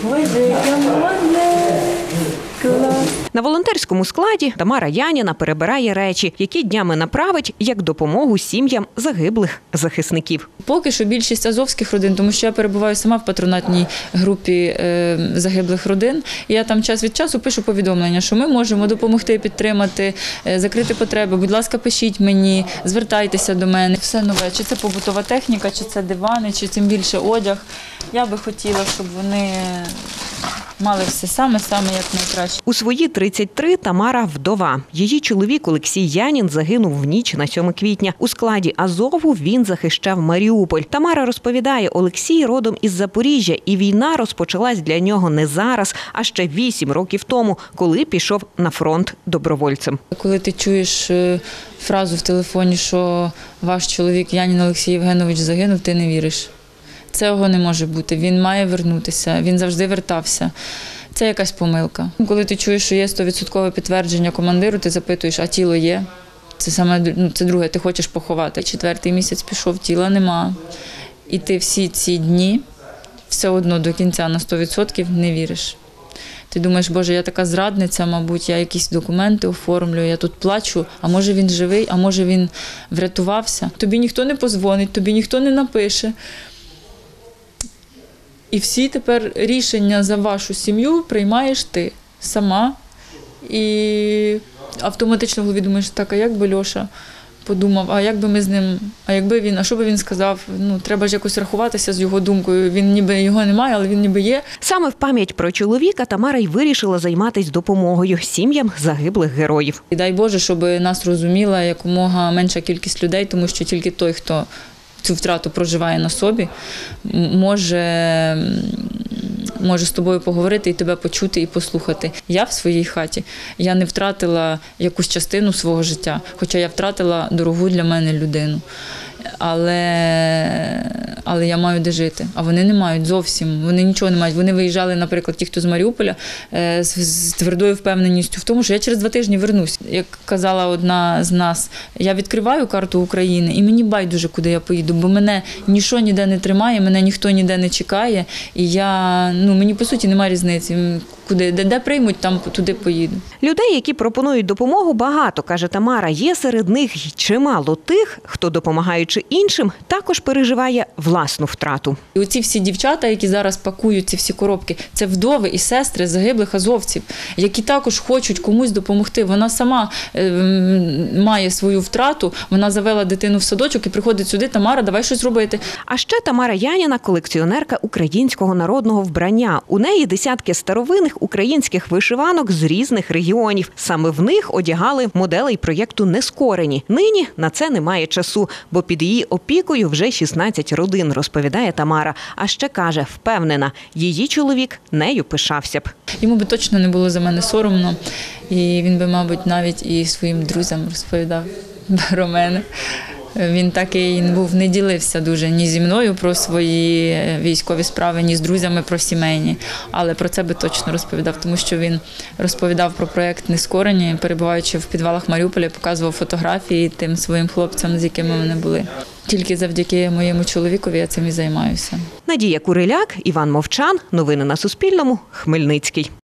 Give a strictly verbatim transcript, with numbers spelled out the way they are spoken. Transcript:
Боже, яке модне! Клас! На волонтерському складі Тамара Яніна перебирає речі, які днями направить як допомогу сім'ям загиблих захисників. Поки що більшість азовських родин, тому що я перебуваю сама в патронатній групі е, загиблих родин. І я там час від часу пишу повідомлення, що ми можемо допомогти, підтримати, е, закрити потреби. Будь ласка, пишіть мені, звертайтеся до мене. Все нове, чи це побутова техніка, чи це дивани, чи тим більше одяг. Я би хотіла, щоб вони мали все саме-саме як найкраще. У свої тридцять три Тамара вдова. Її чоловік Олексій Янін загинув в ніч на сьоме квітня. У складі Азову він захищав Маріуполь. Тамара розповідає, Олексій родом із Запоріжжя, і війна розпочалась для нього не зараз, а ще вісім років тому, коли пішов на фронт добровольцем. Коли ти чуєш фразу в телефоні, що ваш чоловік Янін Олексій Євгенович загинув, ти не віриш. Цього не може бути, він має вернутися, він завжди вертався. Це якась помилка. Коли ти чуєш, що є сто відсотків підтвердження командиру, ти запитуєш, а тіло є? Це саме, ну, це друге, ти хочеш поховати. Четвертий місяць пішов, тіла нема. І ти всі ці дні все одно до кінця на сто відсотків не віриш. Ти думаєш, Боже, я така зрадниця, мабуть, я якісь документи оформлюю, я тут плачу, а може він живий, а може він врятувався. Тобі ніхто не подзвонить, тобі ніхто не напише. І всі тепер рішення за вашу сім'ю приймаєш ти сама. І автоматично в голові думаєш, так, а як би Льоша подумав, а як би ми з ним, а якби він, а що би він сказав? Ну, треба ж якось рахуватися з його думкою. Він ніби його немає, але він ніби є. Саме в пам'ять про чоловіка Тамара й вирішила займатися допомогою сім'ям загиблих героїв. І дай Боже, щоб нас розуміла якомога менша кількість людей, тому що тільки той, хто цю втрату проживає на собі, може, може з тобою поговорити і тебе почути і послухати. Я в своїй хаті, я не втратила якусь частину свого життя, хоча я втратила дорогу для мене людину. Але, але я маю де жити, а вони не мають зовсім, вони нічого не мають. Вони виїжджали, наприклад, ті, хто з Маріуполя, з, з твердою впевненістю в тому, що я через два тижні вернусь. Як казала одна з нас, я відкриваю карту України і мені байдуже, куди я поїду, бо мене нічого ніде не тримає, мене ніхто ніде не чекає, і я, ну, мені по суті немає різниці. Куди, де, де приймуть, там туди поїду. Людей, які пропонують допомогу, багато, каже Тамара. Є серед них й чимало тих, хто, допомагаючи іншим, також переживає власну втрату. І оці всі дівчата, які зараз пакують ці всі коробки, це вдови і сестри загиблих азовців, які також хочуть комусь допомогти. Вона сама е, має свою втрату, вона завела дитину в садочок і приходить сюди, Тамара, давай щось робити. А ще Тамара Яніна – колекціонерка українського народного вбрання. У неї десятки старовинних українських вишиванок з різних регіонів. Саме в них одягали моделей проєкту «Нескорені». Нині на це немає часу, бо під її опікою вже шістнадцять родин, розповідає Тамара. А ще каже, впевнена, її чоловік нею пишався б. Йому би точно не було за мене соромно, і він би, мабуть, навіть і своїм друзям розповідав про мене. Він такий був, не ділився дуже ні зі мною про свої військові справи, ні з друзями про сімейні. Але про це би точно розповідав, тому що він розповідав про проєкт «Нескорені», перебуваючи в підвалах Маріуполя, показував фотографії тим своїм хлопцям, з якими вони були. Тільки завдяки моєму чоловікові я цим і займаюся. Надія Куриляк, Іван Мовчан. Новини на Суспільному. Хмельницький.